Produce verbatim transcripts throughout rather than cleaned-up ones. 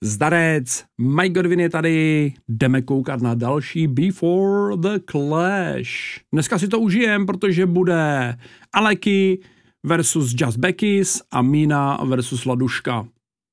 Zdarec, Mike Godwin je tady, jdeme koukat na další Before the Clash. Dneska si to užijem, protože bude Aleky versus Just Beckys a Mína versus Laduška.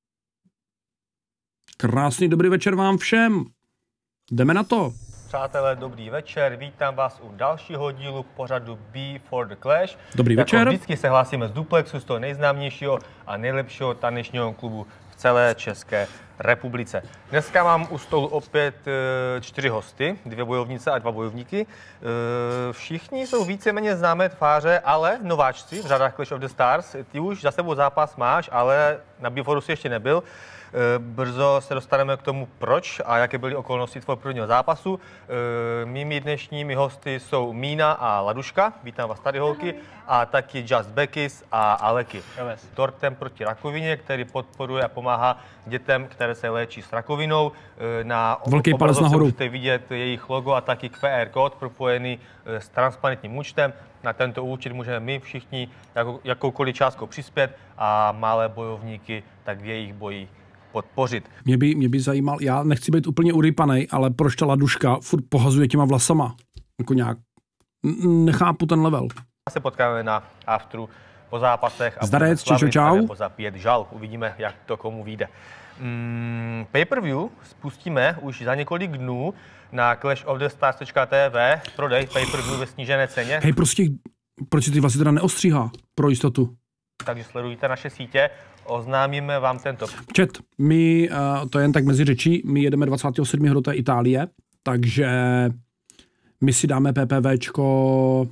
Krásný dobrý večer vám všem. Jdeme na to. Přátelé, dobrý večer, vítám vás u dalšího dílu pořadu Before the Clash. Dobrý jako večer. Vždycky se hlásíme z Duplexu, z toho nejznámějšího a nejlepšího tanečního klubu v celé České republice. Dneska mám u stolu opět e, čtyři hosty, dvě bojovnice a dva bojovníky. E, všichni jsou víceméně známé tváře, ale nováčci v řadách Clash of the Stars. Ty už za sebou zápas máš, ale na Beforeu si ještě nebyl. Brzo se dostaneme k tomu, proč a jaké byly okolnosti tvého prvního zápasu. Mými dnešními hosty jsou Mína a Laduška. Vítám vás tady, holky. A taky Just Beckys a Aleky. Tortem proti rakovině, který podporuje a pomáhá dětem, které se léčí s rakovinou. Na velký palec nahoru. Můžete vidět jejich logo a taky Q R kód propojený s transparentním účtem. Na tento účet můžeme my všichni jako, jakoukoliv částkou přispět a malé bojovníky tak v jejich boji podpořit. Mě by, mě by zajímal, já nechci být úplně urypanej, ale proč ta Laduška furt pohazuje těma vlasama? Jako nějak, nechápu ten level. Se potkáme na afteru po zápasech a Zdarec, čau, čau. nebo za pět žal. Uvidíme, jak to komu vyjde. Mm, pay-per-view spustíme už za několik dnů na clash of the stars tečka t v. Prodej pay-per-view ve snížené ceně. Hej, prostě, proč si ty vlasy teda neostříhá pro jistotu? Takže sledujte naše sítě, oznámíme vám tento. Čet, my, uh, to je jen tak mezi řečí, my jedeme dvacátého sedmého do té Itálie, takže my si dáme PPVčko,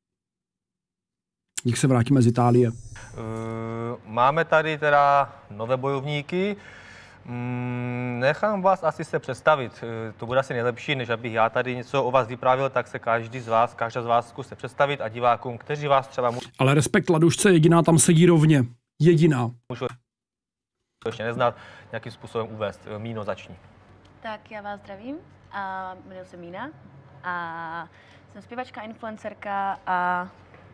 jak se vrátíme z Itálie. Uh, máme tady teda nové bojovníky. Mm, nechám vás asi se představit. To bude asi nejlepší, než abych já tady něco o vás vyprávěl, tak se každý z vás, každá z vás zkuste představit a divákům, kteří vás třeba můžou... Ale respekt Ladušce, jediná tam sedí rovně. Jediná. Můžu to ještě neznat, nějakým způsobem uvést. Míno, začni. Tak já vás zdravím a jmenuji se Mína a jsem zpěvačka, influencerka a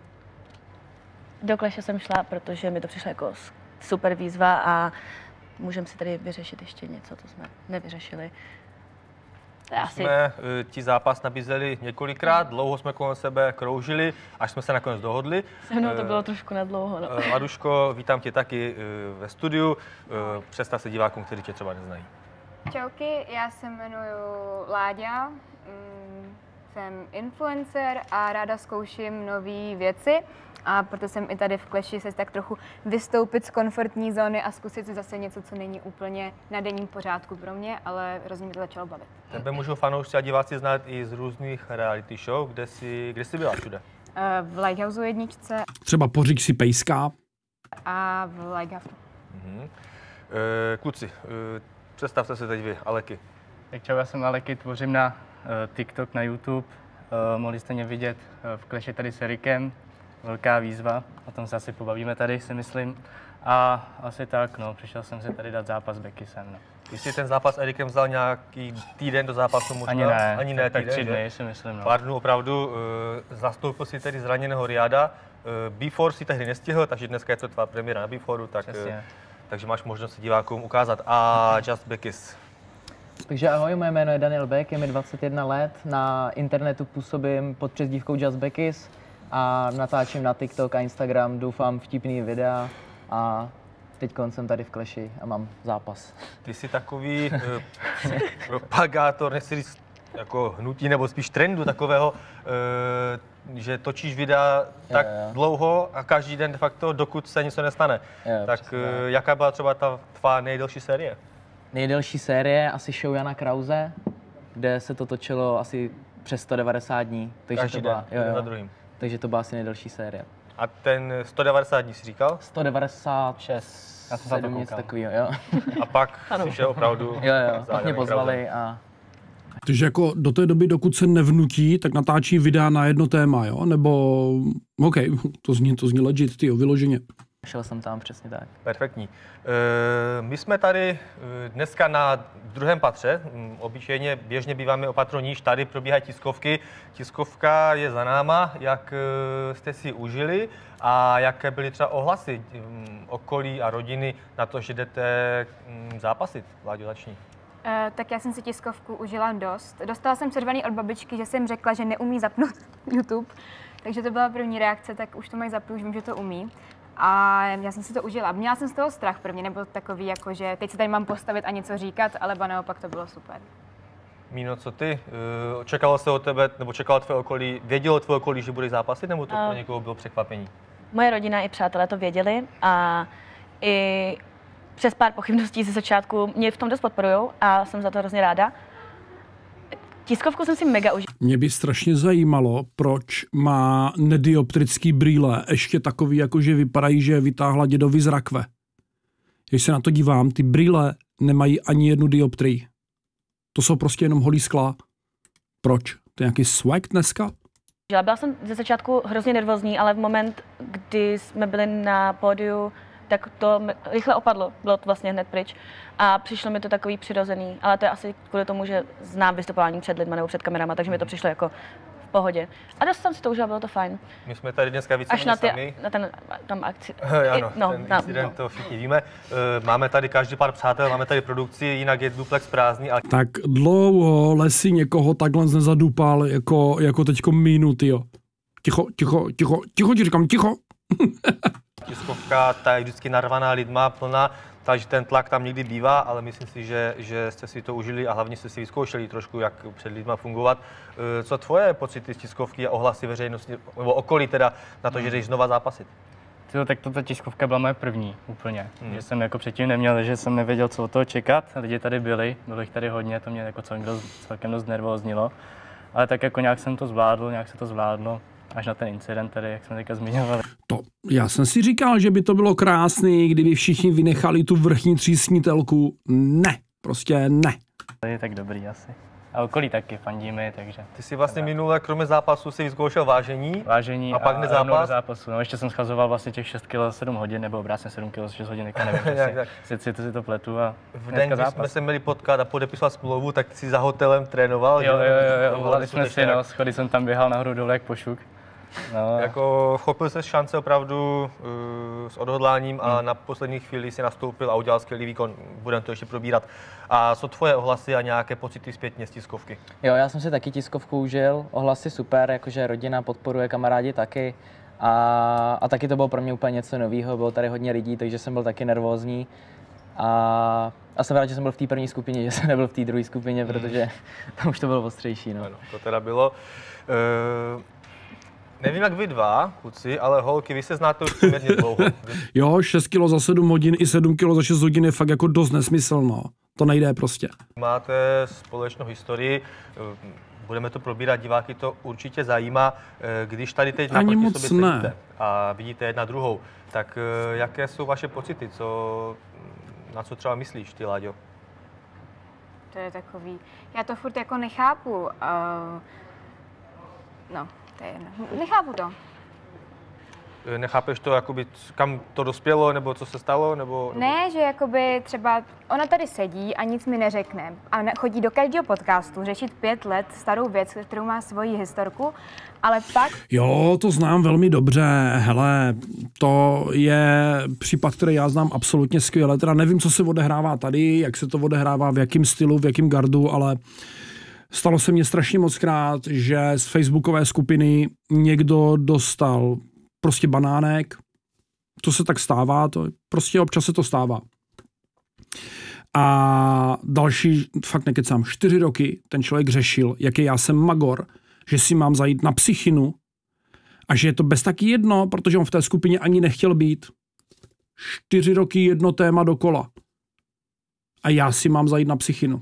do Clashe jsem šla, protože mi to přišlo jako super výzva a můžeme si tady vyřešit ještě něco, co jsme nevyřešili. Asi... Jsme ti zápas nabízeli několikrát, dlouho jsme kolem sebe kroužili, až jsme se nakonec dohodli. Se mnou to bylo trošku nadlouho. No. Laduško, vítám tě taky ve studiu. Představ se divákům, kteří tě třeba neznají. Čauky, já se jmenuji Láďa, jsem influencer a ráda zkouším nové věci. A proto jsem i tady v Clashi se tak trochu vystoupit z komfortní zóny a zkusit si zase něco, co není úplně na denním pořádku pro mě, ale hrozně mě to začalo bavit. Tebe můžou fanoušci a diváci znát i z různých reality show, kde jsi, kde jsi byla všude? V Lighthouse jedničce. Třeba Pořík si pejská. A v Lighthouse. Mhm. E, kluci, e, představte se teď vy, Aleky. Tak čau, já jsem Aleky, tvořím na uh, TikTok, na YouTube. Uh, mohli jste mě vidět uh, v Clashi tady s Erikem. Velká výzva, o tom se asi pobavíme tady, si myslím. A asi tak, no, přišel jsem si tady dát zápas s Beckysem, no. Ty jsi ten zápas s Erikem vzal nějaký týden do zápasu možná? Ani ne, Ani ne tak týden, tři dny, že? si myslím, no. Pár dnů opravdu, e, zastoupil si tedy zraněného Riada. E, Before si tehdy nestihl, takže dneska je to tvá premiéra na Beforeu, tak, e, takže máš možnost si divákům ukázat. A Just Beckys. Takže ahoj, moje jméno je Daniel Beck, je mi dvacet jedna let, na internetu působím pod přezdívkou Just Beckys a natáčím na TikTok a Instagram, doufám, vtipný videa a teď jsem tady v Clashi a mám zápas. Ty jsi takový eh, propagátor, nechci říct jako hnutí nebo spíš trendu takového, eh, že točíš videa tak jo, jo. dlouho a každý den de facto, dokud se něco nestane. Jo, tak eh, jaká byla třeba ta tvá nejdelší série? Nejdelší série asi show Jana Krause, kde se to točilo asi přes sto devadesát dní. Takže Každý to byla, den, jo, jo. za druhým. Takže to byla asi nejdelší série. A ten sto devadesát dní jsi říkal? sto devadesát šest, Já jsem sedm, nic takového, jo. A pak si šel opravdu Jo, jo, pak mě pozvali a... Takže jako do té doby, dokud se nevnutí, tak natáčí videa na jedno téma, jo? Nebo, OK, to zní, to zní legit, tyjo, vyloženě. Šel jsem tam, přesně tak. Perfektní. E, my jsme tady dneska na druhém patře. Obyčejně běžně býváme o patro níž, tady probíhají tiskovky. Tiskovka je za náma. Jak jste si užili a jaké byly třeba ohlasy okolí a rodiny na to, že jdete zápasit? Vláďo, začni. Uh, tak já jsem si tiskovku užila dost. Dostala jsem červený od babičky, že jsem řekla, že neumí zapnout YouTube. Takže to byla první reakce, tak už to mají zapnout, už vím, že to umí. A já jsem si to užila. Měla jsem z toho strach prvně, nebo takový, jako že teď se tady mám postavit a něco říkat, ale ba naopak to bylo super. Míno, co ty? Čekalo se od tebe, nebo čekalo tvé okolí, vědělo tvé okolí, že budeš zápasit, nebo to pro někoho bylo překvapení? Moje rodina i přátelé to věděli a i přes pár pochybností ze začátku mě v tom dost podporujou a jsem za to hrozně ráda. Tiskovku jsem si mega užila. Mě by strašně zajímalo, proč má nedioptrický brýle ještě takový, jakože vypadají, že vytáhla dědovi z rakve. Když se na to dívám, ty brýle nemají ani jednu dioptrii. To jsou prostě jenom holý skla. Proč? To je nějaký swag dneska? Byla jsem ze začátku hrozně nervózní, ale v moment, kdy jsme byli na pódiu, tak to rychle opadlo, bylo to vlastně hned pryč a přišlo mi to takový přirozený, ale to je asi kvůli tomu, že znám vystupování před lidma nebo před kamerama, takže mi to přišlo jako v pohodě. A dost jsem si to užila, bylo to fajn. My jsme tady dneska více Až na, ty, sami. na ten tam akci. Ano, no, ten na, incident, no. to všichni víme. Máme tady každý pár přátel, máme tady produkci, jinak je duplex prázdný. Ale... Tak dlouho Lesy někoho takhle nezadupal jako, jako teďko minuty, jo. Ticho, ticho, ticho, ticho, ti říkám, ticho. Tiskovka, ta je vždycky narvaná lidma, plná, takže ten tlak tam někdy bývá, ale myslím si, že, že jste si to užili a hlavně jste si vyzkoušeli trošku, jak před lidma fungovat. Co tvoje pocity z tiskovky a ohlasy veřejnosti, nebo okolí teda, na to, že jdeš znova zápasit? Tyjo, tak tato tiskovka byla moje první úplně, hmm. že jsem jako předtím neměl, že jsem nevěděl, co od toho čekat. Lidi tady byli, bylo jich tady hodně, to mě jako celkem dost, celkem dost nervóznilo, ale tak jako nějak jsem to zvládl, nějak se to zvládlo. Až na ten incident tady, jak jsme teďka zmiňovali. To, já jsem si říkal, že by to bylo krásný, kdyby všichni vynechali tu vrchní třísnitelku. Ne, prostě ne. To je tak dobrý asi. A okolí taky fandíme, takže... Ty jsi vlastně minule, kromě zápasu, si vyzkoušel vážení, vážení a pak a nezápas? zápasu. No ještě jsem schazoval vlastně těch šest kilo sedm hodin, nebo obráceně sedm kilo šest hodin, teďka nevím, si, si, to si to pletu a v den, kdy jsme se měli potkat a podepisovat smlouvu, tak si za hotelem trénoval, jo, že? Jo, jo, jo, volali jsme si, no, schody jsem tam běhal nahoru dole jak pošuk. No. Jako chopil se šance opravdu uh, s odhodláním hmm. a na poslední chvíli si nastoupil a udělal skvělý výkon. Budeme to ještě probírat. A co tvoje ohlasy a nějaké pocity zpětně z tiskovky? Jo, já jsem si taky tiskovku užil, ohlasy super, jakože rodina podporuje, kamarádi taky. A, a taky to bylo pro mě úplně něco nového, bylo tady hodně lidí, takže jsem byl taky nervózní. A, a jsem rád, že jsem byl v té první skupině, že jsem nebyl v té druhé skupině, protože tam už to bylo ostřejší. No. Ano, to teda bylo. Uh... Nevím, jak vy dva, kluci, ale holky, vy se znáte už poměrně dlouho. Jo, šest kilo za sedm hodin i sedm kilo za šest hodin je fakt jako dost nesmyslno. To nejde prostě. Máte společnou historii, budeme to probírat, diváky to určitě zajímá. Když tady teď Ani naproti sobě ne. sedíte a vidíte jedna druhou, tak jaké jsou vaše pocity? Co, na co třeba myslíš ty, Láďo? To je takový, já to furt jako nechápu. Uh, no. To je jedno. Nechápu to. Nechápeš to, jakoby, kam to dospělo, nebo co se stalo? Nebo, nebo... Ne, že jakoby třeba ona tady sedí a nic mi neřekne. A chodí do každého podcastu řešit pět let starou věc, kterou má svoji historku, ale pak... Jo, to znám velmi dobře. Hele, to je případ, který já znám absolutně skvěle. Teda nevím, co se odehrává tady, jak se to odehrává, v jakém stylu, v jakém gardu, ale... Stalo se mně strašně moc krát, že z facebookové skupiny někdo dostal prostě banánek. To se tak stává, to prostě občas se to stává. A další, fakt nekecám, čtyři roky ten člověk řešil, jaký já jsem magor, že si mám zajít na psychinu a že je to bez taky jedno, protože on v té skupině ani nechtěl být. Čtyři roky jedno téma dokola. A já si mám zajít na psychinu.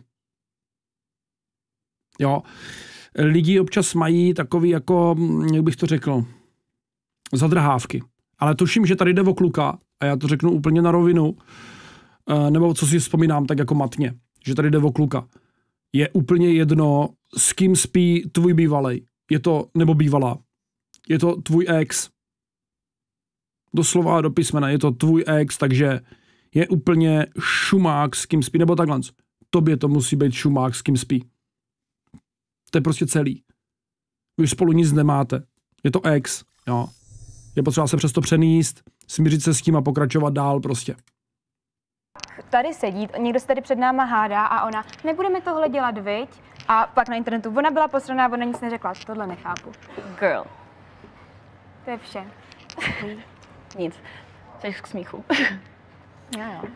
Jo, lidi občas mají takový jako, jak bych to řekl, zadrhávky. Ale tuším, že tady jde o kluka, a já to řeknu úplně na rovinu, nebo co si vzpomínám tak jako matně, že tady jde o kluka. Je úplně jedno, s kým spí tvůj bývalej. Je to, nebo bývalá. Je to tvůj ex. Doslova do písmena, je to tvůj ex, takže je úplně šumák, s kým spí, nebo takhle. Tobě to musí být šumák, s kým spí. To je prostě celý. Vy už spolu nic nemáte. Je to ex, jo. Je potřeba se přesto přenést, smířit se s tím a pokračovat dál prostě. Tady sedí, někdo se tady před náma hádá a ona, nebudeme tohle dělat, viď? A pak na internetu, ona byla posraná, ona nic neřekla, tohle nechápu. Girl. To je vše. Nic. Jsi k smíchu. Jo, jo.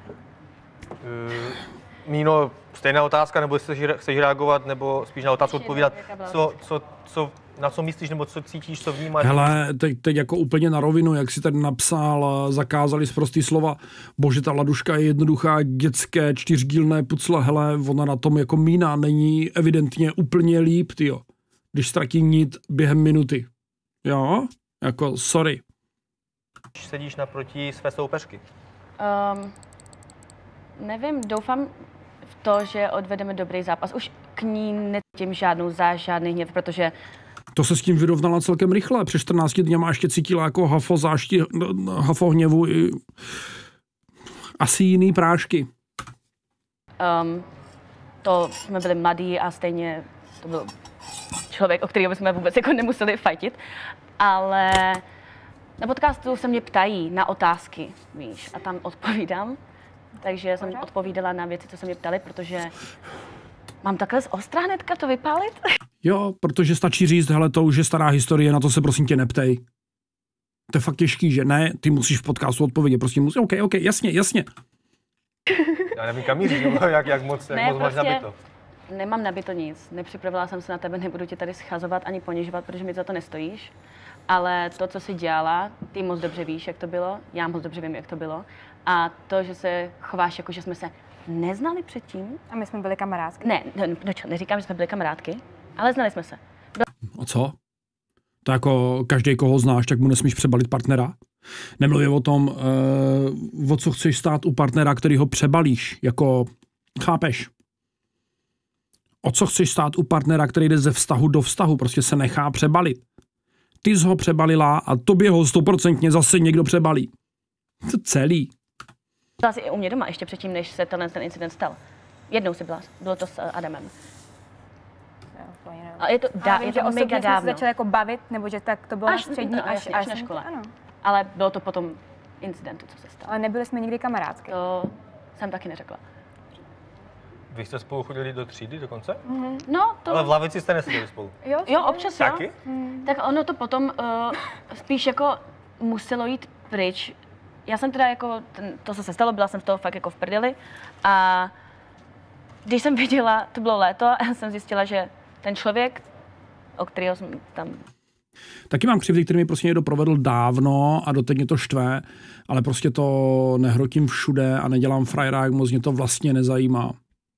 Uh, Míno, stejná otázka, nebo chceš, chceš reagovat, nebo spíš na otázku odpovídat, co, co, co, na co myslíš, nebo co cítíš, co vnímáš? Hele, teď, teď jako úplně na rovinu, jak si tady napsal, zakázali z prostý slova. Bože, ta laduška je jednoduchá, dětské, čtyřdílné pucle, hele, ona na tom jako Mína není evidentně úplně líp, tyjo. Když ztratí nit během minuty. Jo? Jako, sorry. Sedíš naproti své soupeřky? Um, nevím, doufám v to, že odvedeme dobrý zápas. Už k ní necítím žádnou záž, žádný hněv, protože... To se s tím vyrovnala celkem rychle. Před čtrnácti dněma ještě cítila jako hafo zášti, hafo hněvu i asi jiný prášky. Um, to jsme byli mladí a stejně to byl člověk, o kterého jsme vůbec jako nemuseli fajtit, ale na podcastu se mě ptají na otázky, víš, a tam odpovídám. Takže jsem odpovídala na věci, co se mě ptali, protože mám takhle z ostra hnedka to vypálit. Jo, protože stačí říct, hele, to už je stará historie, na to se prosím tě neptej. To je fakt těžký, že ne, ty musíš v podcastu odpovědět, prostě musíš, OK, OK, jasně, jasně. Já nevím, kam míříš, jak, jak moc, jak ne, moc máš prostě nabito. Nemám nabito nic, nepřipravila jsem se na tebe, nebudu tě tady schazovat ani ponižovat, protože mi za to nestojíš. Ale to, co jsi dělala, ty moc dobře víš, jak to bylo, já moc dobře vím, jak to bylo. A to, že se chováš jako, že jsme se neznali předtím. A my jsme byli kamarádky. Ne, no, no čo, neříkám, že jsme byli kamarádky, ale znali jsme se. A co? To jako každý, koho znáš, tak mu nesmíš přebalit partnera. Nemluvě o tom, uh, o co chceš stát u partnera, který ho přebalíš, jako, chápeš? O co chceš stát u partnera, který jde ze vztahu do vztahu, prostě se nechá přebalit. Ty jsi ho přebalila a tobě ho stoprocentně zase někdo přebalí. To celý. Byla jsi i u mě doma ještě předtím, než se tenhle ten incident stal. Jednou jsi byla, bylo to s Adamem. A je to, dá, vím, je že to osobně mega jsme se dávno. začali jako bavit, nebo že tak to bylo Až- na střední, no, až, jasně, až, až na škole. Ano. Ale bylo to potom incidentu, co se stalo. Ale nebyli jsme nikdy kamarádky. To jsem taky neřekla. Vy jste spolu chodili do třídy dokonce? No, to... Ale v lavici jste neseděli spolu. Jo, Jo, občas jo. Taky? Tak ono to potom uh, spíš jako muselo jít pryč. Já jsem teda jako, ten, to co se stalo, byla jsem z toho fakt jako v prdeli a když jsem viděla, to bylo léto a jsem zjistila, že ten člověk, o kterého jsem tam... Taky mám křivdy, který mi prostě někdo provedl dávno a doteď mě to štve, ale prostě to nehrotím všude a nedělám frajerák, moc mě to vlastně nezajímá.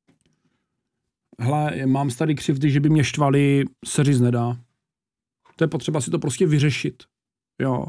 Hele, mám tady křivdy, že by mě štvali, se říct nedá. To je potřeba si to prostě vyřešit. Jo.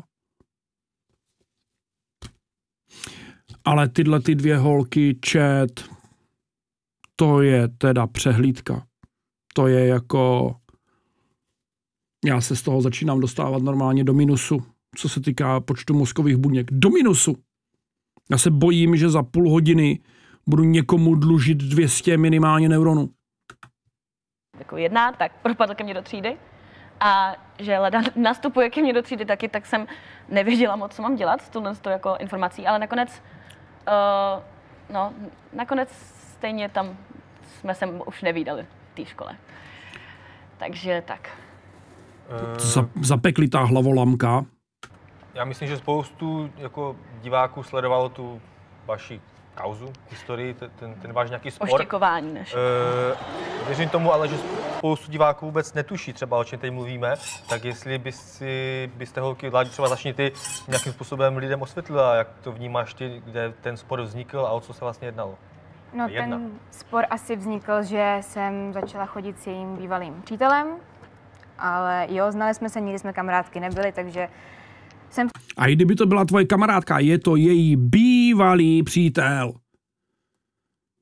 Ale tyhle ty dvě holky, chat, to je teda přehlídka. To je jako... Já se z toho začínám dostávat normálně do minusu, co se týká počtu mozkových buněk. Do minusu! Já se bojím, že za půl hodiny budu někomu dlužit dvě stě minimálně neuronů. Jako jedna, tak propadl ke mně do třídy a že Leda nastupuje ke mně do třídy taky, tak jsem nevěděla moc, co mám dělat s tuhle jako informací, ale nakonec, uh, no, nakonec stejně tam jsme se už nevídali v té škole. Takže tak. Za, zapeklitá hlavolamka. Já myslím, že spoustu jako diváků sledovalo tu vaši kauzu, historii, ten, ten, ten váš nějaký spor. Poštěkování než. E, věřím tomu, ale že spoustu diváků vůbec netuší třeba, o čem teď mluvíme, tak jestli by si, byste holky, Vládi, třeba začni ty nějakým způsobem lidem osvětlila, jak to vnímáš ty, kde ten spor vznikl a o co se vlastně jednalo. No Jedna. ten spor asi vznikl, že jsem začala chodit s jejím bývalým přítelem, ale jo, znali jsme se, nikdy jsme kamarádky nebyli, takže jsem... A i kdyby to byla tvoje kamarádka, je to její bývalý přítel.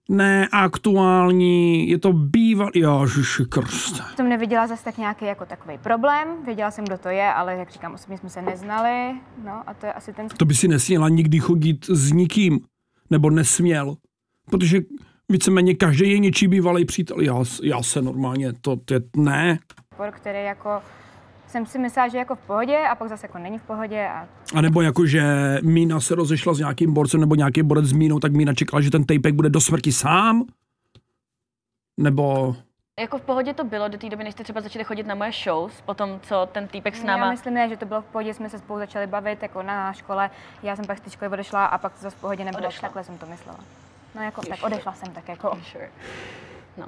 Ne aktuální, je to bývalý, Ježiši Kriste. Jsem neviděla zase tak nějaký jako takový problém, věděla jsem, kdo to je, ale jak říkám, osobně jsme se neznali, no a to je asi ten... To by si nesměla nikdy chodit s nikým, nebo nesměl, protože víceméně každý je něčí bývalý přítel. Já, já se normálně, to, to je, ne. Který jako, jsem si myslela, že jako v pohodě a pak zase jako není v pohodě. A, a nebo jako, že Mína se rozešla s nějakým borcem, nebo nějaký borec s Mínou, tak Mína čekala, že ten Tejpek bude do smrti sám? Nebo... Jako v pohodě to bylo do té doby, než jste třeba začali chodit na moje shows, potom co ten týpek s náma... Já myslím, ne, že to bylo v pohodě, jsme se spolu začali bavit jako na škole, já jsem pak z té školy odešla a pak to zase v pohodě nebylo, odešla. Takhle jsem to myslela. No jako, tak odešla jsem tak jako... Sure. No.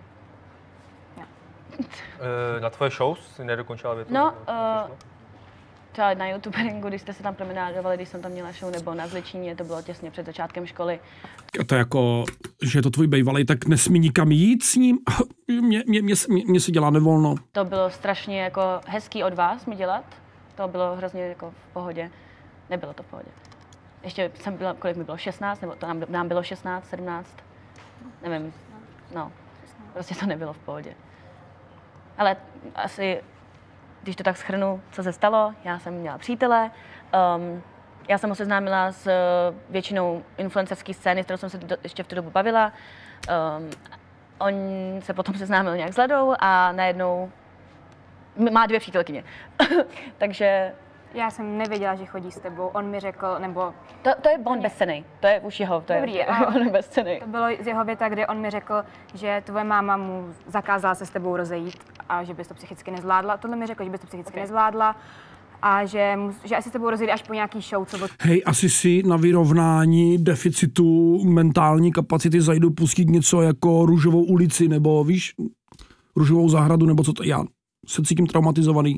Na tvoje shows jsi nedokončila větu? No, uh, třeba na YouTuberingu, když jste se tam promenádovali, když jsem tam měla show, nebo na Zličíně, to bylo těsně před začátkem školy. A to jako, že je to tvůj bejvalej, tak nesmí nikam jít s ním? Mně, mě, mě, mě, mě se dělá nevolno. To bylo strašně jako hezký od vás mi dělat. To bylo hrozně jako v pohodě. Nebylo to v pohodě. Ještě jsem byla, kolik mi bylo, šestnáct, nebo to nám, nám bylo šestnáct, sedmnáct, nevím, no, prostě to nebylo v pohodě. Ale asi, když to tak shrnu, co se stalo, já jsem měla přítele, um, já jsem ho seznámila s většinou influencerské scény, s kterou jsem se do, ještě v tu dobu bavila. Um, on se potom seznámil nějak s Ladou a najednou má dvě přítelkyně. Takže... Já jsem nevěděla, že chodí s tebou, on mi řekl, nebo... To, to je on bezcenný, to je už jeho, to Dobrý, je on bezcenný. To bylo z jeho věta, kde on mi řekl, že tvoje máma mu zakázala se s tebou rozejít a že bys to psychicky nezvládla. Tohle mi řekl, že bys to psychicky okay. nezvládla a že, že asi s tebou rozejde až po nějaký show, co... Hej, asi si na vyrovnání deficitu mentální kapacity zajdu pustit něco jako Růžovou ulici, nebo víš, Růžovou zahradu, nebo co to, já se cítím traumatizovaný.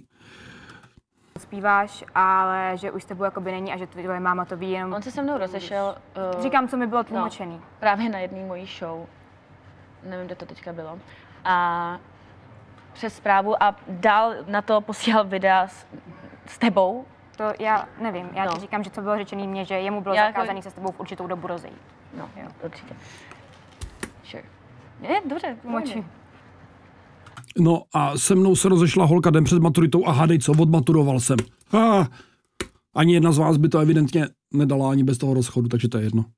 Zpíváš, ale že už s tebou jakoby není a že tvoje máma to ví jenom... On se se mnou rozešel... Uh, Říkám, co mi bylo tlumočený. No, právě na jedné mojí show. Nevím, kde to teďka bylo. A přes zprávu a dál na to posílal videa s, s tebou. To já nevím, já no. ti říkám, že co bylo řečený mně, že jemu bylo já zakázané jako... se s tebou v určitou dobu rozejít. No, jo. Určitě. Sure. Je, dobře, tlumočím. No a se mnou se rozešla holka den před maturitou a hádej co, odmaturoval jsem. Ah, ani jedna z vás by to evidentně nedala ani bez toho rozchodu, takže to je jedno.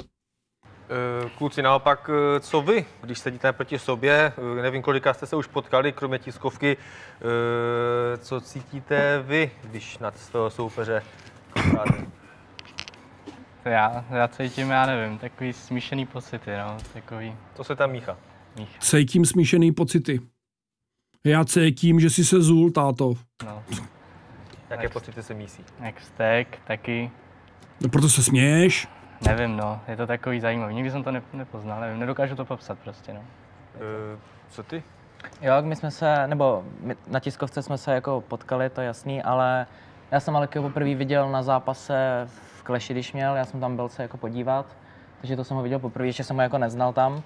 Kluci, naopak, co vy, když sedíte proti sobě, nevím, kolika jste se už potkali, kromě tiskovky, co cítíte vy, když na svého soupeře koukáte? Já, já cítím, já nevím, takový smíšený pocity, no, takový... Co se tam míchá? míchá. Cítím smíšený pocity. Já cítím, že jsi se zul, táto. No. Jaké pocity se mísí? Jak vztek, taky. No proto se směješ? Nevím, no, je to takový zajímavý. Nikdy jsem to ne, nepoznal, nevím, nedokážu to popsat prostě, no. E, co ty? Jo, my jsme se, nebo my, na tiskovce jsme se jako potkali, to je jasný, ale já jsem Alekyho poprvé viděl na zápase v Clashi, když měl, já jsem tam byl se jako podívat, takže to jsem ho viděl poprvé, ještě jsem ho jako neznal tam.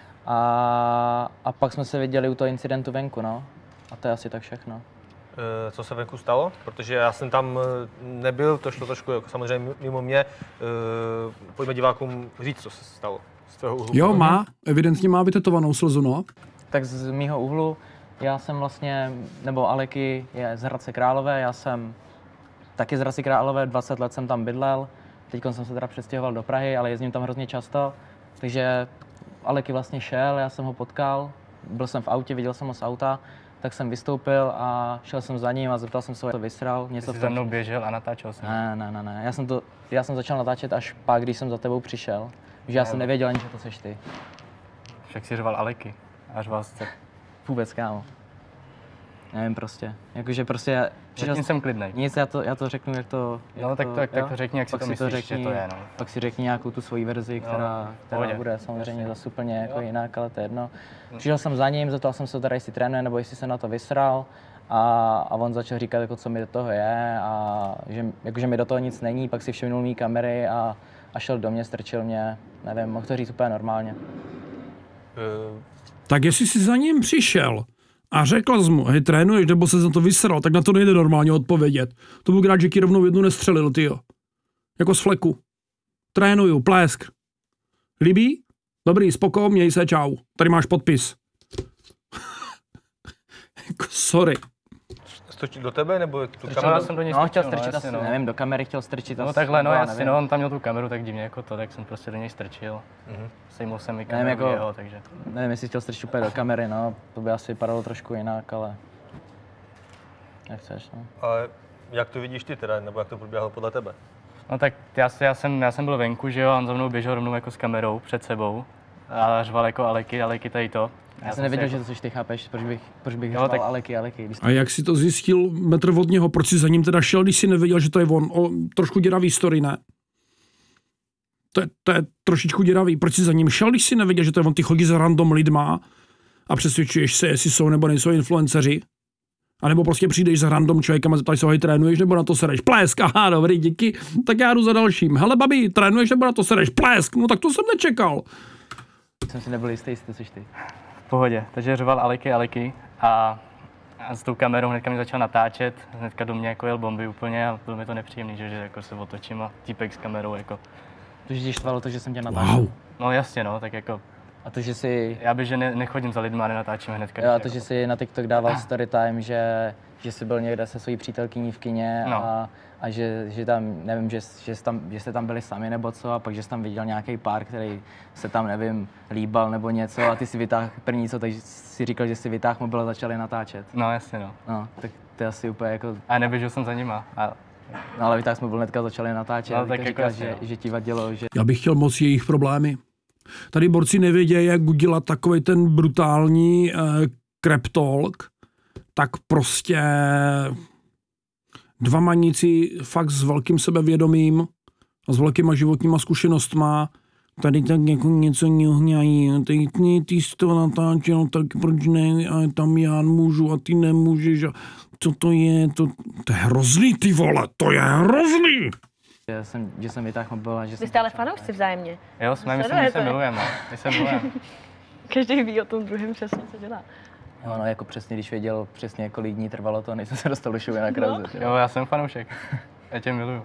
A, a pak jsme se viděli u toho incidentu venku, no. A to je asi tak všechno. E, co se venku stalo? Protože já jsem tam nebyl, to šlo trošku jako samozřejmě mimo mě. E, pojďme divákům říct, co se stalo. Z toho úhlu. Jo, má, evidentně má vytetovanou slzu, no. Tak z mýho úhlu, já jsem vlastně, nebo Aleky je z Hradce Králové, já jsem taky z Hradce Králové, dvacet let jsem tam bydlel. Teď jsem se teda přestěhoval do Prahy, ale jezdím tam hrozně často, takže Aleky vlastně šel, já jsem ho potkal, byl jsem v autě, viděl jsem ho z auta, tak jsem vystoupil a šel jsem za ním a zeptal jsem se, jak to vysral. Něco jsi za mnou běžel a natáčel jsem? Ne, ne, ne, ne. Já jsem, to, já jsem začal natáčet až pak, když jsem za tebou přišel. Že já ne, jsem nevěděl ani, že to seš ty. Však si řval Aleky, až vás tak... Vůbec, kámo. Nevím prostě. Jakože prostě... Zatím jsem klidnej. Nic, já to, já to řeknu, jak to... Jak no tak to, tak, tak to řekni, jak pak si to myslíš, to řekni, že to je, no. Pak si řekni nějakou tu svoji verzi, která, no, která bude samozřejmě zase úplně jako jinak, ale to je jedno. Přišel jsem za ním, zeptal jsem se teda, jestli trénuje, nebo jestli se na to vysral. A, a on začal říkat, jako, co mi do toho je a že, jako, že mi do toho nic není, pak si všimnul mý kamery a, a šel do mě, strčil mě, nevím, mohl to říct úplně normálně. Uh. Tak jestli jsi za ním přišel a řekl jsi mu, hej, trénuješ, nebo se za to vysral, tak na to nejde normálně odpovědět. To byl rád, že ti rovnou jednu nestřelil, tyjo. Jako z fleku. Trénuju, plesk. Líbí? Dobrý, spoko, měj se, čau. Tady máš podpis. Sorry. Strčit do tebe, nebo tu Strčil kameru? jsem do něj No, chtěl strčil, strčit no, asi, jasně, no. nevím, do kamery chtěl strčit No asi. takhle, no já jasně, nevím. no, on tam měl tu kameru tak divně jako to, tak jsem prostě do něj strčil. Mhm. Sejmul jsem mi Nevím, kameru jako- jeho, takže. Nevím, jestli chtěl strčit úplně do kamery, no, to by asi vypadalo trošku jinak, ale... Jak chceš, no. Ale jak to vidíš ty teda, nebo jak to probíhalo podle tebe? No tak já, si- já, jsem, já jsem byl venku, že jo, a on za mnou běžel rovnou jako s kamerou před sebou a řval jako Aleky, Aleky tady to. Já jsem nevěděl, že to jsi ty, chápeš, proč bych, proč bych Jo, řval tak- Aleky, Aleky, když A jak si to zjistil metr od něho? Proč si za ním teda šel, když si nevěděl, že to je on? O, trošku děravý story, ne? To je, to je trošičku děravý. Proč si za ním šel, když si nevěděl, že to je on? Ty chodí za random lidma a přesvědčuješ se, jestli jsou nebo nejsou influenceři? A nebo prostě přijdeš za random člověkem a zeptáš se ho, hej, trénuješ nebo na to sereš? Plesk, aha, dobrý, díky. Tak já jdu za dalším. Hele, babi, trénuješ nebo na to sereš? Plesk, no tak to jsem nečekal. jsem si nebyl jistý, jestli to jsi ty. V pohodě, takže řval Aleky, Aleky a, a s tou kamerou hnedka mi začal natáčet, hnedka do mě jako jel bomby úplně a bylo mi to nepříjemný, že, že jako se otočím a týpek s kamerou jako. To, že tě štvalo to, že jsem tě natáčel. Wow. No jasně no, tak jako, A to, že jsi, já běžně ne, nechodím za lidma a nenatáčím hnedka. jo, a když to, jako, že jsi na TikTok dával story time, že, že jsi byl někde se svojí přítelkyní v kině No. a, a že, že tam, nevím, že, že, jsi tam, že jste tam byli sami nebo co, a pak, že jsi tam viděl nějaký pár, který se tam, nevím, líbal nebo něco a ty si vytáhl první co, takže si říkal, že si vytáhl mobil a začali natáčet. No jasně no. No, tak to je asi úplně jako, A neběžel jsem za nima. A, no ale vytáhl mobil hnedka začali natáčet No, a tak teďka jako říkal, jasně, že, no. že ti vadilo, že Já bych chtěl moc jejich problémy. Tady borci nevědějí, jak udělat takový ten brutální uh, crap talk, tak prostě dva maníci fakt s velkým sebevědomím a s velkýma životníma zkušenostma tady tak jako něco ňuhňají. Ty, ty, ty jsi to natáčel, tak proč ne, a tam já můžu a ty nemůžeš. A co to je? To, to je hrozný, ty vole, to je hrozný! že jsem, že jsem vytáhl mobil a že Vy jsem... jste ale fanoušci vzájemně. jo, jsme, myslím, že Sledujete. se milujeme, no. My se milujeme. Každý ví o tom druhém přesně, co dělá. No, no, jako přesně, když věděl přesně, kolik dní trvalo to, než jsem se dostal do šuby na Krause. No. Jo, já jsem fanoušek. Já tě miluju.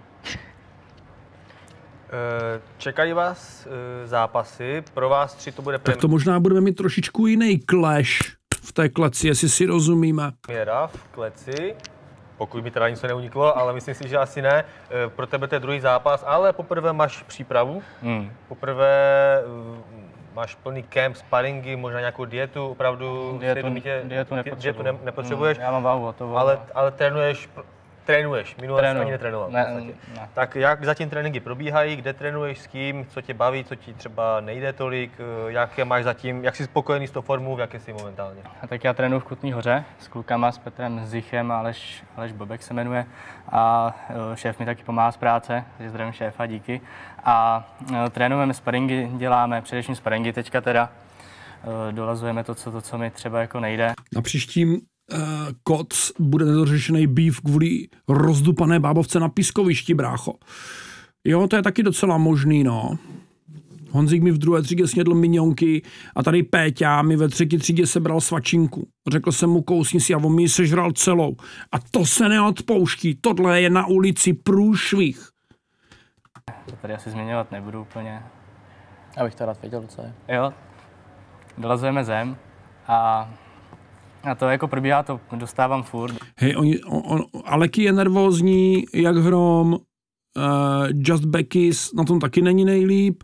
Eh, Čekají vás eh, zápasy, pro vás tři to bude Tak to možná budeme mít trošičku jiný clash v té kleci, jestli si rozumíme. premiéra v kleci, pokud mi teda něco neuniklo, ale myslím si, že asi ne. Eh, Pro tebe to je druhý zápas, ale poprvé máš přípravu, Hmm. poprvé eh, máš plný kemp, sparingy, možná nějakou dietu, opravdu Dietu, svědomitě- dietu dietu nepotřebuju. ne, nepotřebuješ, Hmm, já mám váhu hotovou. ale, ale trénuješ, trénuješ, minule jsi Trénuju. ani netrénoval. v Ne, podstatě. ne. Tak jak zatím tréninky probíhají, kde trénuješ, s kým, co tě baví, co ti třeba nejde tolik, eh, jaké máš zatím, jak jsi spokojený s tou formou, v jaké jsi momentálně? A tak já trénuji v Kutný Hoře s klukama, s Petrem Zichem a Aleš, Aleš Bobek se jmenuje. A e, šéf mi taky pomáhá z práce, takže zdravím šéfa, díky. A e, trénujeme sparingy, děláme především sparingy teďka teda. E, dolazujeme to co, to, co mi třeba jako nejde. Na příštím uh, koc bude nedořešený býv kvůli rozdupané bábovce na pískovišti, brácho. Jo, to je taky docela možný, no. Honzík mi v druhé třídě snědl minionky a tady Péťa mi ve třetí třídě sebral svačinku. Řekl jsem mu, kousni si a on mi ji sežral celou. A to se neodpouští, tohle je na ulici průšvih. To tady asi zmiňovat nebudu úplně. Abych to rád věděl, co je. Jo, dolazujeme zem a, a to jako probíhá, to dostávám furt. Hej, oni, on, on, Aleky je nervózní, jak hrom, uh, Just Beckys na tom taky není nejlíp.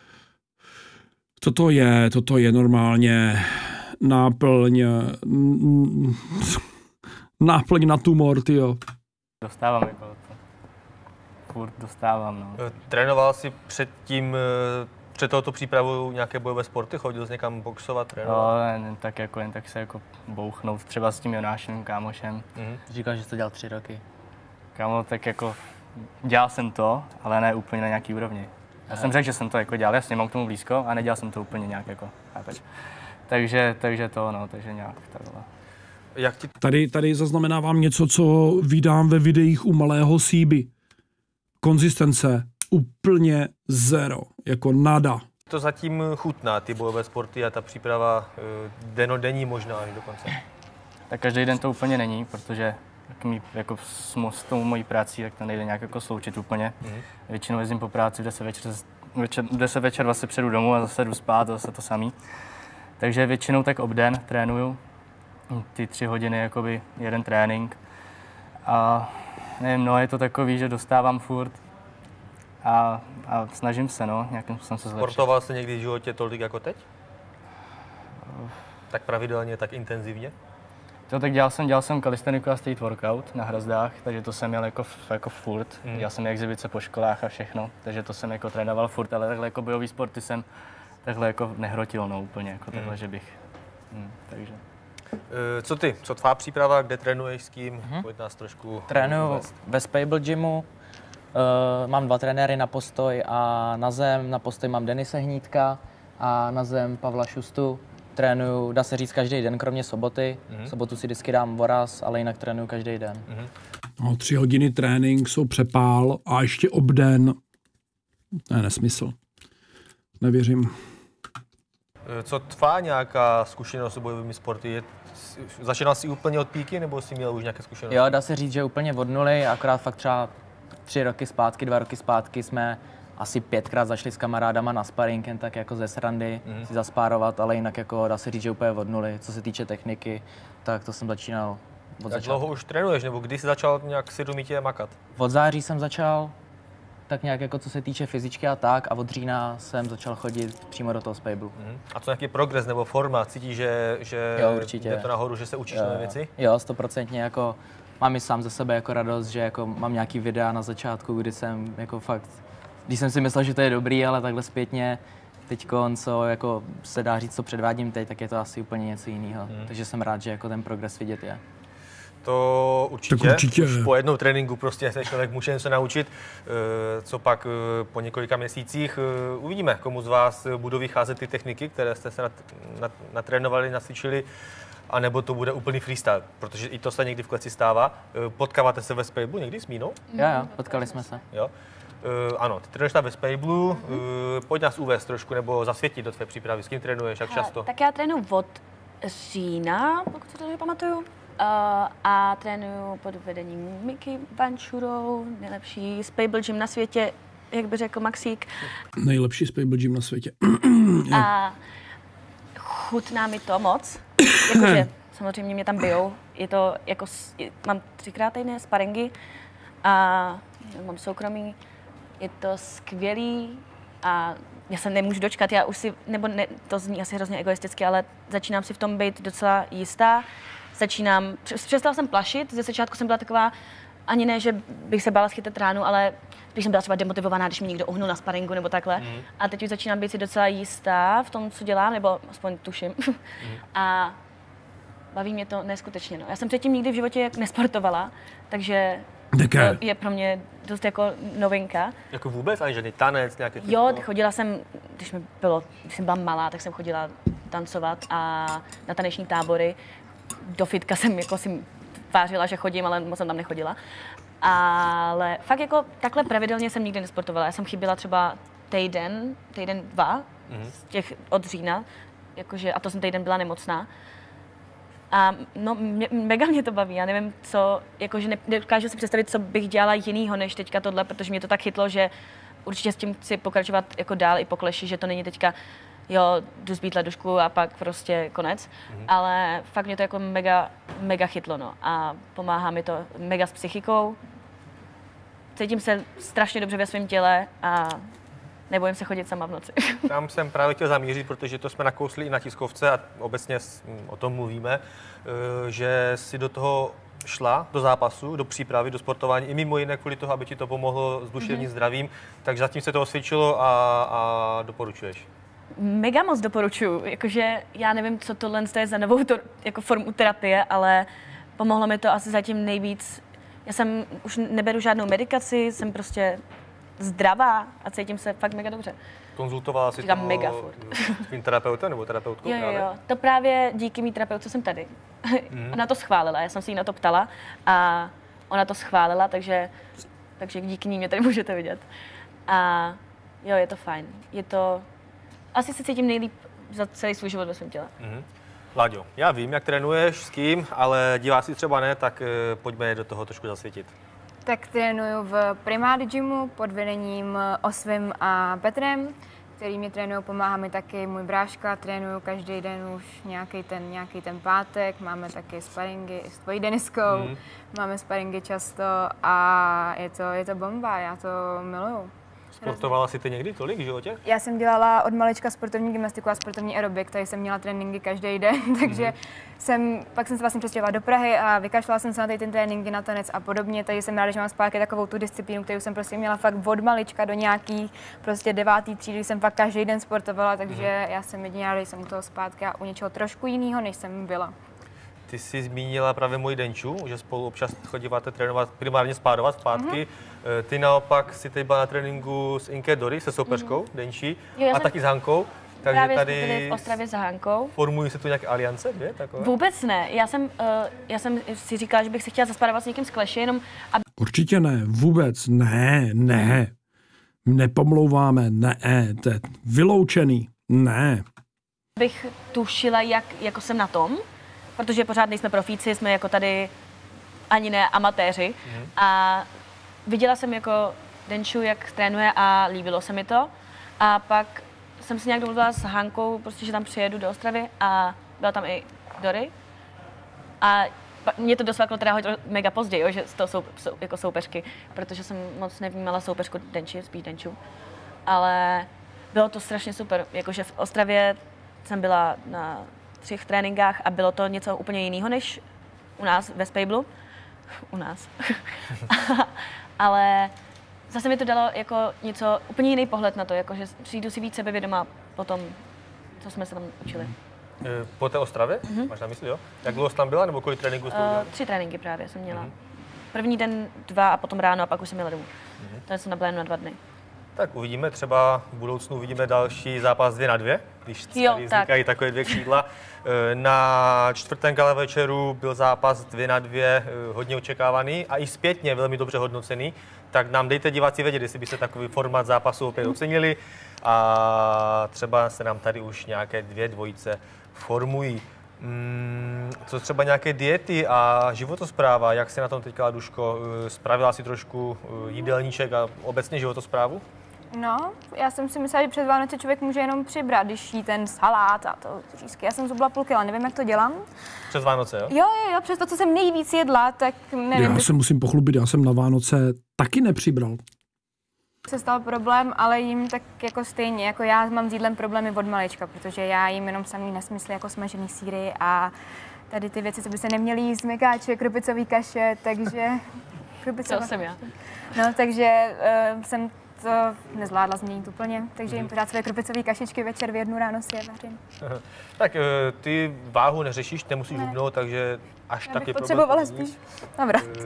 Toto je, toto je normálně náplň, mm, náplň na tumor, tyjo. Dostávám jako to. Furt dostávám, no. Eh, Trénoval jsi předtím, eh, před touto přípravou nějaké bojové sporty? Chodil jsi někam boxovat, trénovat? No, jen tak jako, jen tak se jako bouchnout třeba s tím Jonášem, kámošem. Mhm. Říkal, že jsi to dělal tři roky. Kámo, tak jako dělal jsem to, ale ne úplně na nějaký úrovni. Já jsem řekl, že jsem to jako dělal, jasně mám k tomu blízko a nedělal jsem to úplně nějak jako, chápeš. Takže, takže to, no, takže nějak takhle. Jak ti Tady, tady zaznamenávám něco, co vydám ve videích u malého Síby. Konzistence úplně zero, jako nada. to zatím chutná, ty bojové sporty a ta příprava eh, denodenní možná až dokonce? Tak každý den to úplně není, protože jak mý, jako s, mo- s tou mojí prací, tak to nejde nějak jako sloučit úplně. Mhm. Většinou jezdím po práci v deset večer, večer, v deset večer vlastně přijedu domů a zase jdu spát, zase to samý. Takže většinou tak obden trénuju, ty tři hodiny jakoby jeden trénink. A nevím, no je to takový, že dostávám furt a, a snažím se, no, nějakým způsobem se zlepšit. Sportoval jsi někdy v životě tolik jako teď? Tak pravidelně, tak intenzivně? To tak dělal jsem, dělal jsem kalisteniku a street workout na hrazdách, takže to jsem měl jako, jako furt. Mm. Dělal jsem exibice po školách a všechno, takže to jsem jako trénoval furt, ale takhle jako bojový sporty jsem takhle jako nehrotil, no úplně, jako takhle, mm. že bych, hm, takže. E, co ty, co tvá příprava, kde trénuješ, s kým, mm. pojď nás trošku Trénuju uvést. ve Spable Gymu, uh, mám dva trenéry na postoj a na zem, na postoj mám Denise Hnídka a na zem Pavla Šustu. Trénuju, dá se říct, každý den, kromě soboty. Mm. Sobotu si vždycky dám voraz, ale jinak trénuju každý den. Mm. No, tři hodiny trénink jsou přepál a ještě obden. To je nesmysl. Nevěřím. Co tvá nějaká zkušenost s bojovými sporty? Je, začínal jsi úplně od píky, nebo jsi měl už nějaké zkušenosti? Jo, dá se říct, že úplně od nuly, akorát fakt třeba tři roky zpátky, dva roky zpátky jsme asi pětkrát zašli s kamarádama na sparring, jen tak jako ze srandy mm. si zaspárovat, ale jinak jako dá se říct, že úplně od nuly. Co se týče techniky, tak to jsem začínal od Jak začátku. dlouho už trénuješ, nebo kdy jsi začal nějak svědomitě makat? Od září jsem začal, tak nějak jako co se týče fyzičky a tak, a od října jsem začal chodit přímo do toho Spablu. Mm. A co nějaký progres nebo forma? Cítíš, že, že Jo, určitě. jde to nahoru, že se učíš nové věci? Jo, stoprocentně, jako mám i sám ze sebe jako radost, že jako mám nějaký videa na začátku, kdy jsem jako fakt, když jsem si myslel, že to je dobrý, ale takhle zpětně teďkon, co jako se dá říct, co předvádím teď, tak je to asi úplně něco jiného. Hmm. Takže jsem rád, že jako ten progres vidět je. To určitě. Tak určitě. Už po jednou tréninku prostě se člověk může něco naučit, co pak po několika měsících uvidíme, komu z vás budou vycházet ty techniky, které jste se natrénovali, nacvičili, anebo to bude úplný freestyle, protože i to se někdy v kleci stává. Potkáváte se ve Spablu někdy s Mínou? Jo, jo, potkali jsme se. Jo. Uh, ano, ty trénuješ tam ve Spablu, uh, pojď nás uvést trošku, nebo zasvětit do tvé přípravy, s kým trénuješ, jak často? Tak já trénuji od října, pokud se to dobře pamatuju, uh, a trénuju pod vedením Miky Vančurou, nejlepší Spable Gym na světě, jak by řekl Maxík. Nejlepší Spable Gym na světě. A chutná mi to moc, jakože samozřejmě mě tam bijou, je to jako, mám třikrát týdně sparingy a mám soukromí. Je to skvělý a já se nemůžu dočkat, já už si, nebo ne, to zní asi hrozně egoisticky, ale začínám si v tom být docela jistá. Začínám, přestala jsem plašit, ze začátku jsem byla taková, ani ne, že bych se bála schytat ránu, ale spíš jsem byla třeba demotivovaná, když mi někdo uhnul na sparingu nebo takhle. Mm. A teď už začínám být si docela jistá v tom, co dělám, nebo aspoň tuším. Mm. A baví mě to neskutečně. No. Já jsem předtím nikdy v životě nesportovala, takže to je pro mě dost jako novinka. Jako vůbec? Ani žádný tanec, nějaký typ? Jo, chodila jsem, když, mi bylo, když jsem byla malá, tak jsem chodila tancovat a na taneční tábory. Do fitka jsem jako si tvářila, že chodím, ale moc jsem tam nechodila. Ale fakt jako takhle pravidelně jsem nikdy nesportovala. Já jsem chyběla třeba týden, týden dva mm-hmm. z těch od října, jakože, a to jsem týden byla nemocná. A no, mě, mega mě to baví, já nevím, co, jakože ne, nedokážu si představit, co bych dělala jinýho než teďka tohle, protože mě to tak chytlo, že určitě s tím chci pokračovat jako dál i po kleši, že to není teďka, jo, jdu zbít ledušku a pak prostě konec, mm-hmm. ale fakt mě to jako mega, mega chytlo, no, a pomáhá mi to mega s psychikou, cítím se strašně dobře ve svém těle a nebojím se chodit sama v noci. Tam jsem právě chtěl zamířit, protože to jsme nakousli i na tiskovce a obecně o tom mluvíme, že si do toho šla, do zápasu, do přípravy, do sportování, i mimo jiné kvůli toho, aby ti to pomohlo s duševním mm-hmm. zdravím, takže zatím se to osvědčilo a, a doporučuješ. Mega moc doporučuju, jakože já nevím, co tohle je za novou to, jako formu terapie, ale pomohlo mi to asi zatím nejvíc. Já jsem už neberu žádnou medikaci, jsem prostě zdravá a cítím se fakt mega dobře. Konzultovala jsi Říkám to mega furt. svým terapeutem nebo terapeutkou? Jo, jo, jo. To právě díky mý terapeutce jsem tady. Mm. Ona to schválila, já jsem si jí na to ptala a ona to schválila, takže, takže díky ní mě tady můžete vidět. A jo, je to fajn. Je to, asi se cítím nejlíp za celý svůj život ve svém těle. Mm. Láďo, já vím, jak trénuješ, s kým, ale diváci třeba ne, tak pojďme do toho trošku zasvětit. Tak trénuju v Primády Gymu pod vedením Osvim a Petrem, který mě trénují, pomáhá mi taky můj bráška, trénuju každý den už nějaký ten, nějaký ten pátek, máme taky sparingy s tvojí Deniskou, mm. máme sparingy často a je to, je to bomba, já to miluju. Sportovala jsi ty někdy tolik v životě? Já jsem dělala od malička sportovní gymnastiku a sportovní aerobik, tady jsem měla tréninky každý den, takže mm. jsem, pak jsem se vlastně přestěhovala do Prahy a vykašlala jsem se na tady ty tréninky, na tanec a podobně, takže jsem ráda, že mám zpátky takovou tu disciplínu, kterou jsem prostě měla fakt od malička do nějaký prostě devátý třídy, jsem fakt každý den sportovala, takže mm. já jsem jedině ráda, že jsem u toho zpátky a u něčeho trošku jiného, než jsem byla. Ty jsi zmínila právě můj Denču, že spolu občas chodíváte trénovat, primárně spádovat zpátky. Mm-hmm. Ty naopak si teď byla na tréninku s Inke Dory, se soupeřkou mm-hmm. Denčí, jo, a jsem... taky s Hankou. Takže právě tady jsme byli v Ostravě s Hankou. Formují se tu nějaké aliance, dvě takové? Vůbec ne. Já jsem, uh, já jsem si říkala, že bych se chtěla zaspádat s někým z Clashi, jenom aby... Určitě ne, vůbec ne, ne. Nepomlouváme, ne, to je vyloučený, ne. Bych tušila, jak jako jsem na tom, protože pořád nejsme profíci, jsme jako tady ani ne amatéři. Mm. A viděla jsem jako Denču, jak trénuje a líbilo se mi to. A pak jsem si nějak domluvila s Hankou, prostě, že tam přijedu do Ostravy a byla tam i Dory. A mě to dosvaklo teda hodně mega pozdě, jo, že to jsou, jsou jako soupeřky, protože jsem moc nevnímala soupeřku Denči, spíš Denču. Ale bylo to strašně super, jakože v Ostravě jsem byla na třech tréninkách a bylo to něco úplně jiného než u nás ve Spejblu. U nás. Ale zase mi to dalo jako něco, úplně jiný pohled na to, jakože přijdu si víc sebevědomá po tom, co jsme se tam učili. Po té Ostravě? Mm-hmm. Máš na mysli, jo? Jak dlouho jsi tam byla, nebo kolik tréninků jsi uh, Tři tréninky právě jsem měla. Mm-hmm. První den dva a potom ráno a pak už jsem jela domů. Mm-hmm. Tady jsem byla jen na dva dny. Tak uvidíme, třeba v budoucnu uvidíme další zápas dvě na dvě, když jo, tady vznikají tak. takové dvě křídla. Na čtvrtém gala večeru byl zápas dvě na dvě hodně očekávaný a i zpětně velmi dobře hodnocený. Tak nám dejte diváci vědět, jestli byste takový formát zápasu opět ocenili a třeba se nám tady už nějaké dvě dvojice formují. Hmm, co třeba nějaké diety a životospráva, jak se na tom teďka, Duško, spravila si trošku jídelníček a obecně životosprávu? No, já jsem si myslela, že před Vánoce člověk může jenom přibrat, když jí ten salát a to řízky. Já jsem zhubla půl kila, nevím, jak to dělám. Přes Vánoce, jo? Jo, jo, jo, přes to, co jsem nejvíc jedla, tak nevím. Já se musím pochlubit, já jsem na Vánoce taky nepřibral. Se stal problém, ale jim tak jako stejně, jako já mám s jídlem problémy od malička, protože já jim jenom samý nesmysly jako smažený sýry a tady ty věci, co by se neměly jíst, mekáče, krupicový kaše, takže... Krupicová... To jsem já. No, takže uh, jsem to nezvládla změnit úplně, takže jim pořád své krupicové kašičky večer v jednu ráno si je vařím. Tak uh, ty váhu neřešíš, nemusíš ne. hubnout, takže až já taky potřebovala spíš. Dobrá. Uh,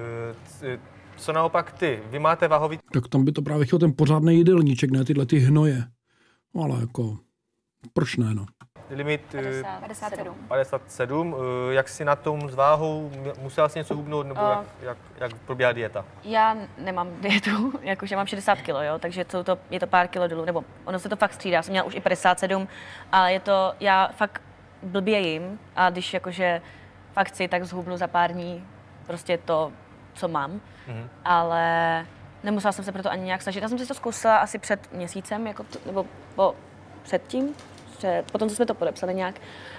Co naopak ty? Vy máte váhový... Tak tam by to právě chtěl ten pořádný jídelníček, ne tyhle ty hnoje. No, ale jako, proč ne, no? Limit padesát sedm. padesát sedm. Jak jsi na tom s váhou? Musela jsi něco hubnout, nebo uh, jak, jak, jak probíhá dieta? Já nemám dietu, jakože mám šedesát kilo, jo, takže to, to, je to pár kilo dolů, nebo ono se to fakt střídá. Já jsem měla už i padesát sedm, ale je to, já fakt blbě jím a když jakože fakt chci, tak zhubnu za pár dní prostě to, co mám. Mm-hmm. Ale nemusela jsem se proto ani nějak snažit. Já jsem si to zkusila asi před měsícem, jako to, nebo po, předtím, před, potom, co jsme to podepsali nějak.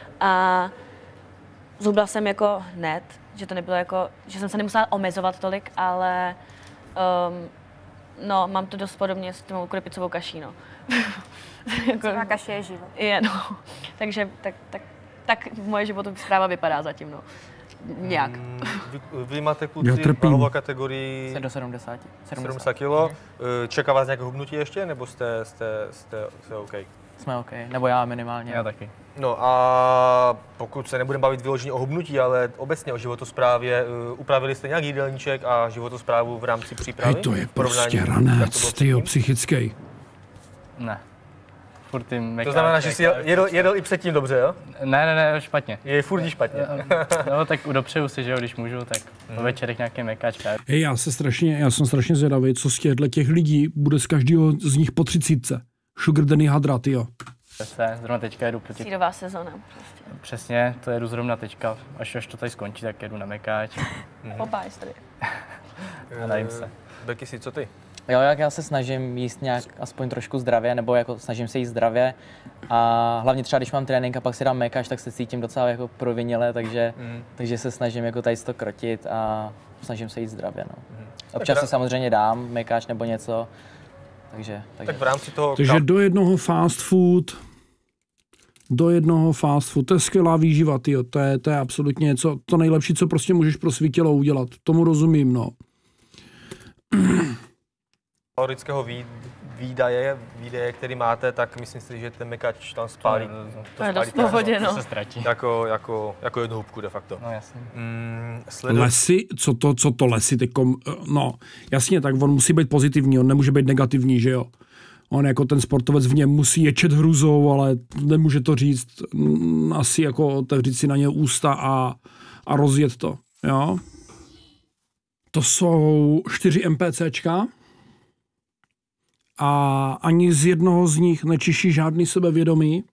A zhubla jsem jako hned, že to nebylo jako, že jsem se nemusela omezovat tolik, ale um, no, mám to dost podobně s tím krupicovou kaší, no. Krupicová kaše je život. Je, no. Takže tak, tak, tak moje životospráva vypadá zatím, no. Nějak. Vy, vy máte kluci váhovou kategorii do sedmdesáti. sedmdesát kilo. Čeká vás nějaké hubnutí ještě, nebo jste, jste, jste, jste OK? Jsme OK, nebo já minimálně. Já taky. No a pokud se nebudeme bavit vyloženě o hubnutí, ale obecně o životosprávě, upravili jste nějak jídelníček a životosprávu v rámci přípravy? Hej, to je prostě ranec, tyjo, psychický. Ne. Furt tím to znamená, že jsi jedl, jedl i předtím dobře, jo? Ne, ne, ne, špatně. Je furt špatně. No tak dopřeju si, že jo, když můžu, tak po hmm. večerech nějaký mekáč. Hej, já, se strašně, já jsem strašně zvědavý, co z těchto těch lidí bude z každého z nich po třicítce. Sugar Danny Hadra, tyjo. Se, zrovna teďka jedu proti... Sírová sezona prostě. Přesně, to jedu zrovna teďka. Až až to tady skončí, tak jedu na mekáč. Popájš tady. a najím se. Beky, si co ty? Jo, jak já se snažím jíst nějak aspoň trošku zdravě, nebo jako snažím se jíst zdravě. A hlavně třeba, když mám trénink a pak si dám mekáč, tak se cítím docela jako provinile, takže, mm. takže se snažím jako tady to krotit a snažím se jíst zdravě. No. Mm. Občas si samozřejmě dám mekáč nebo něco, takže, takže. Tak v rámci toho... Takže do jednoho fast food, do jednoho fast food, to je skvělá výživa, tyjo. To je, to je absolutně něco, to nejlepší, co prostě můžeš pro svý tělo udělat. Tomu rozumím, no. Kalorického výdaje, výdaje, který máte, tak myslím si, že ten mekač tam spálí. To, to, to je dost v pohodě, no. To se ztratí. Jako, jako, jako jednu hubku de facto. No jasně. Mm, sledu... Lesy, co to, co to lesy, teďkom, no jasně, tak on musí být pozitivní, on nemůže být negativní, že jo. On jako ten sportovec v něm musí ječet hruzou, ale nemůže to říct, asi jako otevřít si na ně ústa a, a rozjet to, jo. To jsou čtyři MPCčka a ani z jednoho z nich nečiší žádný sebevědomí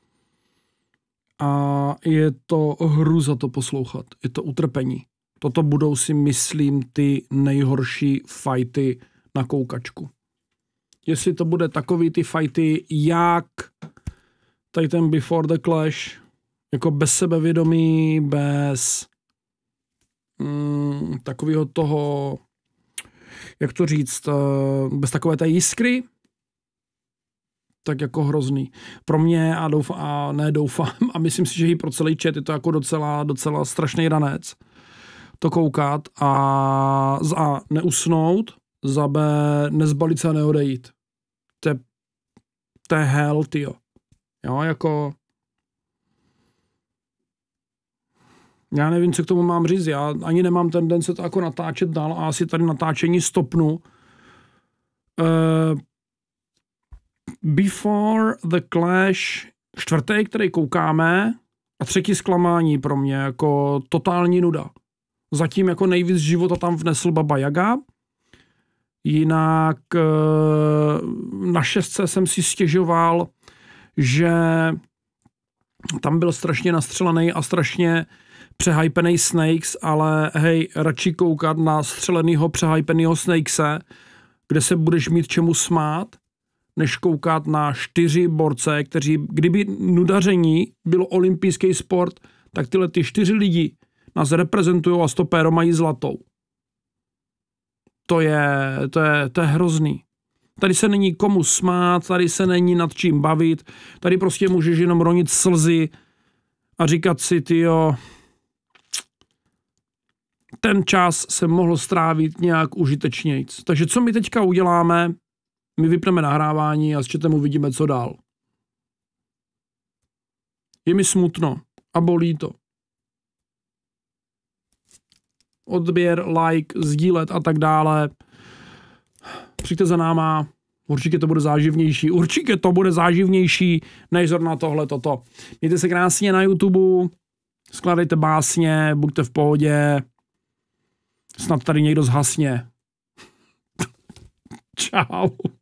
a je to hruza to poslouchat, je to utrpení. Toto budou si, myslím, ty nejhorší fighty na koukačku. Jestli to bude takový ty fighty, jak tady ten Before the Clash, jako bez sebevědomí, bez mm, takového toho, jak to říct, bez takové té jiskry, tak jako hrozný. Pro mě a doufám, a ne doufám, a myslím si, že i pro celý chat je to jako docela, docela strašný ranec to koukat a za neusnout, za B nezbalit se a neodejít. To je, to je hell, tyjo. Jo, jako... Já nevím, co k tomu mám říct. Já ani nemám tendence to jako natáčet dál a asi tady natáčení stopnu. Uh, Before the Clash, čtvrtý, který koukáme, a třetí zklamání pro mě, jako totální nuda. Zatím jako nejvíc života tam vnesl Baba Yaga. Jinak na šestce jsem si stěžoval, že tam byl strašně nastřelený a strašně přehypený Snakes, ale hej, radši koukat na střelenýho přehypenýho Snakese, kde se budeš mít čemu smát, než koukat na čtyři borce, kteří, kdyby nudaření bylo olympijský sport, tak tyhle ty čtyři lidi nás reprezentují a stopéro mají zlatou. To je, to je, to je hrozný. Tady se není komu smát, tady se není nad čím bavit, tady prostě můžeš jenom ronit slzy a říkat si, tyjo, ten čas se mohl strávit nějak užitečnějc. Takže co my teďka uděláme? My vypneme nahrávání a s chatem uvidíme, co dál. Je mi smutno a bolí to. Odběr, like, sdílet a tak dále. Přijďte za náma, určitě to bude záživnější, určitě to bude záživnější, než zrovna tohle, toto. Mějte se krásně na YouTube, skládejte básně, buďte v pohodě, snad tady někdo zhasně. Čau.